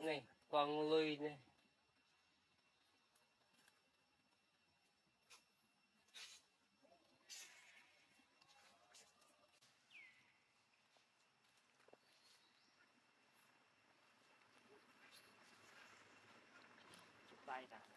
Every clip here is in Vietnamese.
Này con lươi này. Tay nè.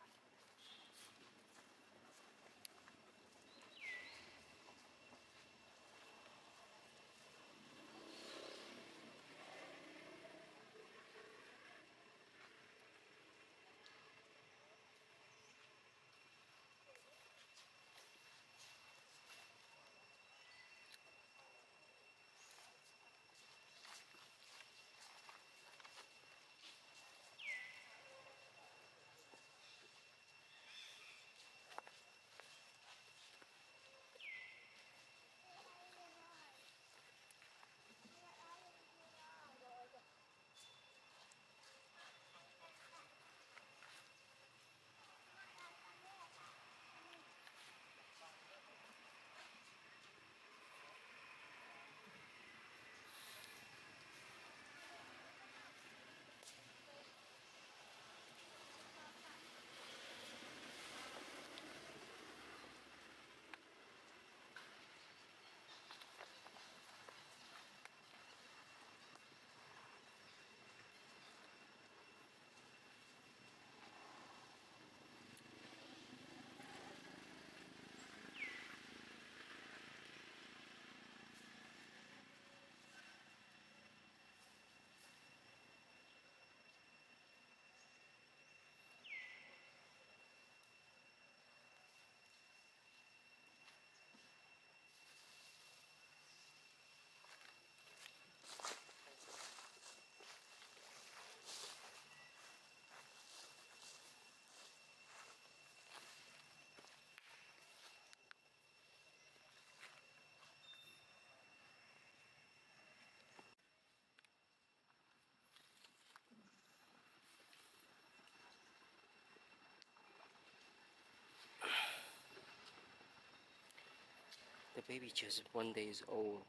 The baby just 1 day old.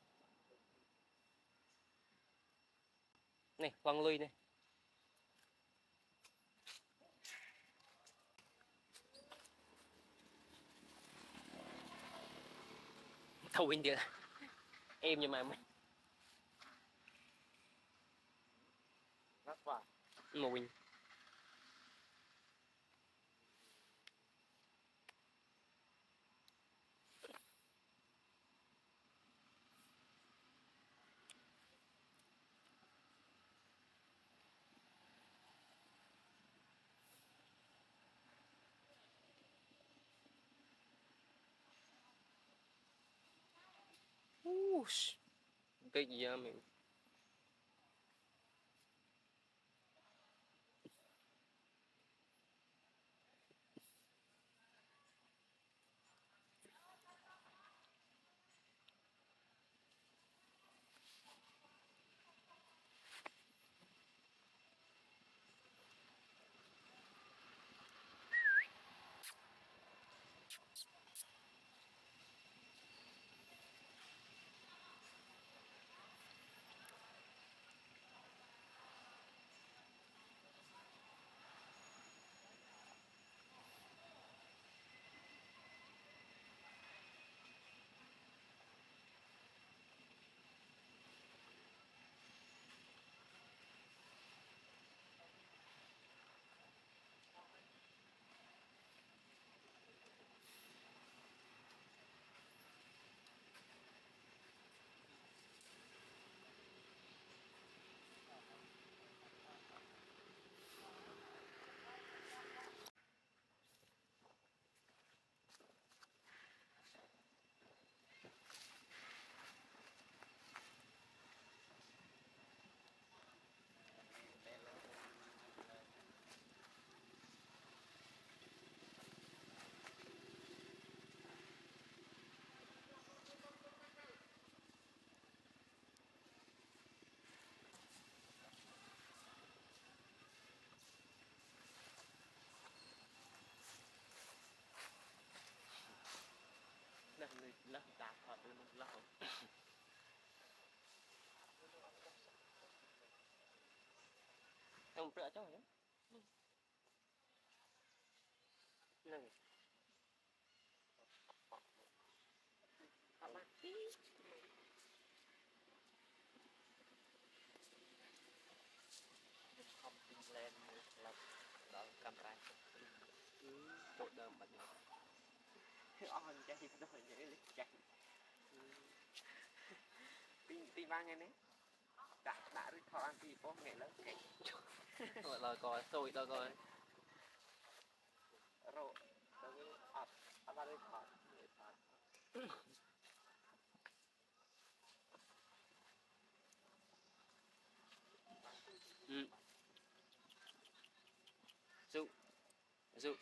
Này con lươi này. Thâu Win đi em nhưng mà mày Rất vào. mà Win. Cái gì vậy mình? Lắc đạp họ từ một lâu. Không rửa cho nhá. Này. không tin lên là đó camera Bộ đờm bật được. on chạy rồi nhảy chạy tin vang nghe nè đã được thọ ăn thì có nghệ lớn cái Rồi coi tôi đâu coi. rồi rồi đã được thọ Dụ. Dụ.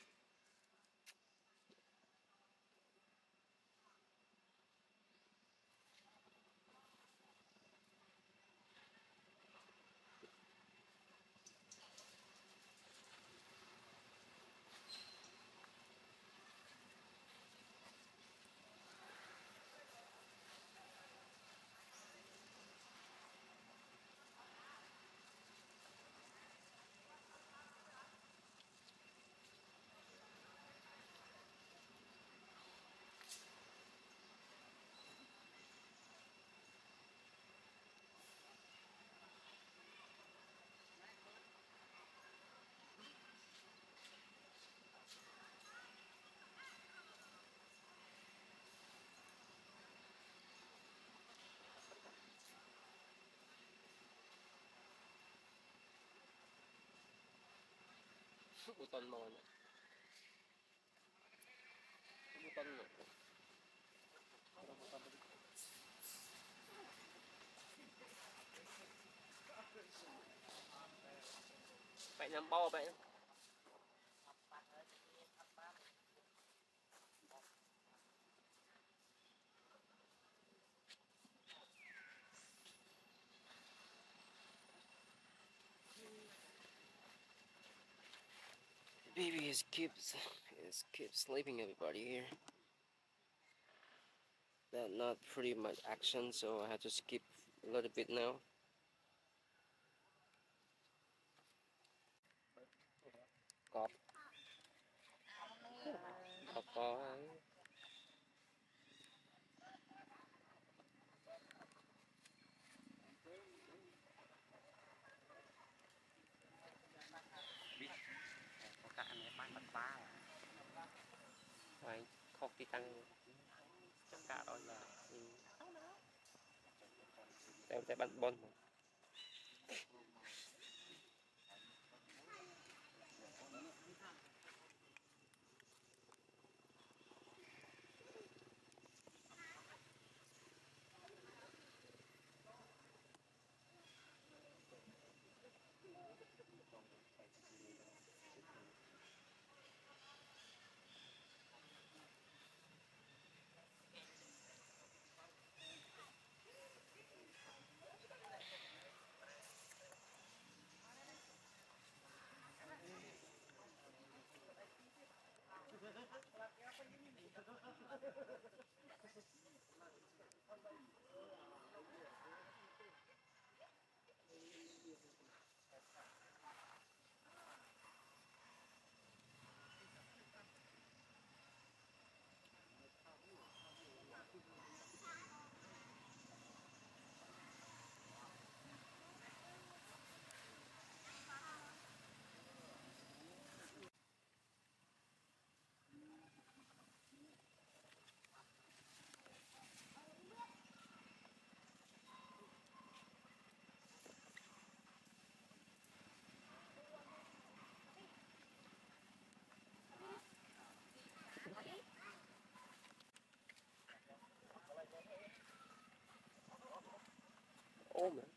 Button màu này. Button này. Bạn nằm bo bạn. Baby keeps sleeping, everybody here. That not pretty much action, so I have to skip a little bit now. Cọp. Cọp có. có cả này bán bật ba Phải khóc tí tăng. tất cả đó là Tại bạn bon. Ôm nữa.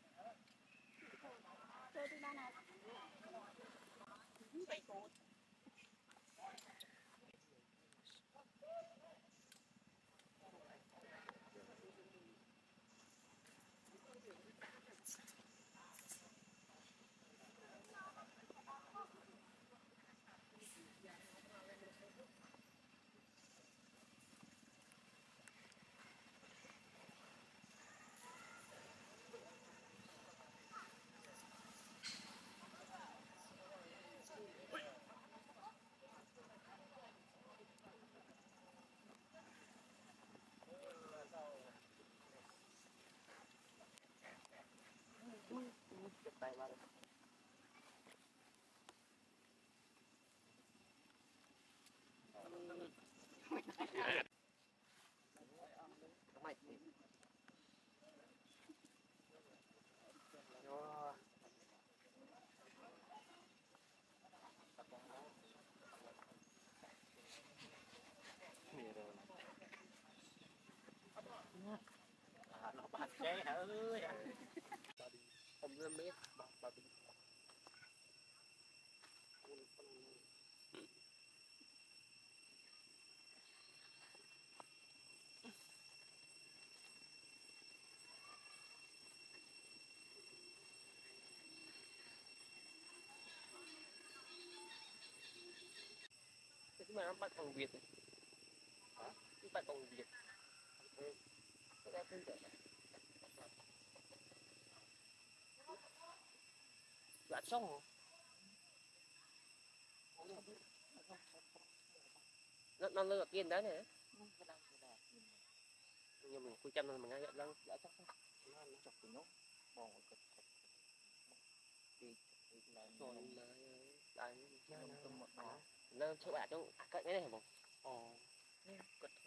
mạch thì nó nó bạch chế hả ơi không lên biết bà bị cái mà nó bắt bằng Việt hả? Cái bắt bằng Việt cái đó không được gạt xong rồi nó lừa tiền đấy này nhưng mình cuối trăm mình ngay nhận lăng đã chắc nó chọc của nó bò đi rồi mà đây nó chỗ bạn trong cái này hả bông